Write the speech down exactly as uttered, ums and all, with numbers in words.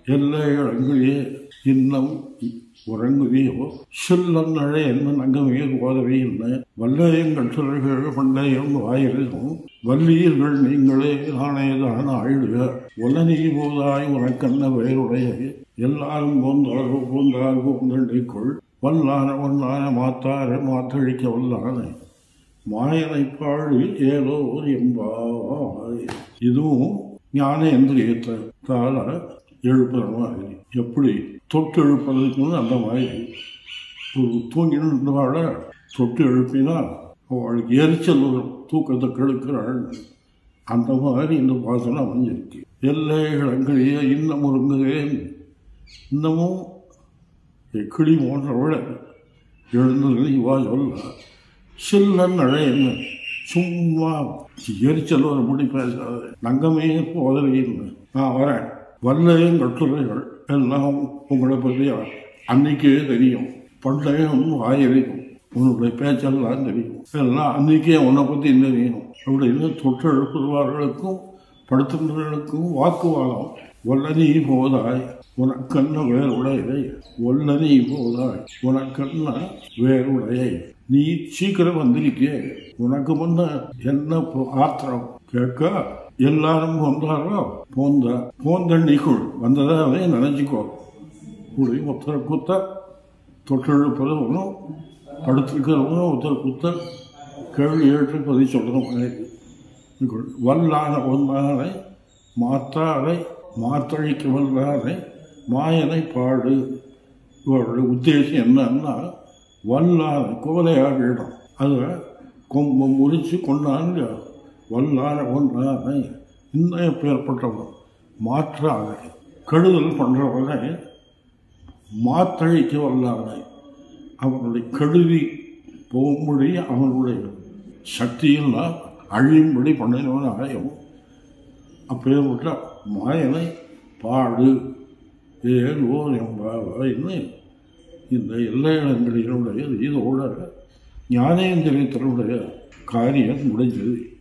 எல்லா இடங்களிலே இன்னும் உறங்குவியோ சில்லன்னழை என்ன நங்கமே போதவே இல்லை. வல்லையங்கள் சிலர்கள் பண்டையும் வாயிலும் வல்லீர்கள் நீங்களே நானேதான் ஆயிடுக. உலனி போதாய் உனக்கண்ண வேறுடைய எல்லாரும் போந்தாரோ போந்தார் போந்தண்டைக்குள் வல்லான வல்லான மாத்தார மாத்தழிக்க வல்லான மாயனை பாடி ஏதோ எம்பாய். இதுவும் ஞானேந்திரியத்தால எழுப்புற மாதிரி. எப்படி தொட்டு எழுப்பதுக்கு அந்த மாதிரி ஒரு தூங்கினால தொட்டு எழுப்பினா அவளுக்கு எரிச்சல் தூக்கத்தை கெடுக்கிறாள். அந்த மாதிரி இந்த பாசனம் அமைஞ்சிருக்கு. எல்லா இடங்களையே இன்னும் ஒருங்குகிறேன். இன்னமும் கிளி போன்றவளை எழுந்தது இவா சொல்ல சில்லன் அழையன்னு சும்மா எரிச்சல் ஒரு முடி பேசாது. நங்கமே போதவே இல்லை. நான் வரேன். வல்லையும் கட்டுரைகள் எல்லாம் உங்களை பற்றி அன்னைக்கே தெரியும். பண்டையும் வாயிலையும் உன்னுடைய பேச்செல்லாம் தெரியும். எல்லாம் அன்னைக்கே உன்னை பற்றி தெரியும். அப்படின்னு தொட்டு எழுப்புவார்களுக்கும் படுத்துகிறவர்களுக்கும் வாக்குவாதம். வல்லனி போதாய் உனக்கண்ண வேறுடையை வல்லனி போதாய் உனக்கண்ண வேறுடையை. நீ சீக்கிரம் வந்திருக்கே, உனக்கு முன்ன என்ன ஆத்திரம் கேட்க எல்லாரும் போந்தாரோ போந்த போந்தண்ணிக்குள் வந்ததாவே நினைச்சுக்கோ. கூடி ஒருத்தர குத்த தொட்டெழுப்பதும் படுத்திருக்கிறவங்க ஒருத்தர குத்த கேள்வி ஏற்று பதி சொல்கிறோம். வல்லான ஒன்றாரை மாற்றாரை மாத்தழிக்க வல்லாரை மாயனை பாடு. இவருடைய உத்தேசம் என்னன்னா வல்லான கோலையாகிடும். அதை கொம்ப முறிச்சு கொண்டாங்க. வல்லான ஒன்றாரை இன்னும் பேர்பட்டவன் மாற்றாரை கெடுதல் பண்ணுறவனை மாத்தழிக்க வல்லாரை அவனுடைய கெடுதி போகும்படி அவனுடைய சக்தியெல்லாம் அழியும்படி பண்ணினவனாயும் அப்பேற்பட்ட மாயனை பாடு ஏதோ என்பாயின்னு இந்த எல்லா இடங்களினுடைய இதோட ஞானேந்திரியத்தினுடைய காரியம் முடிஞ்சது.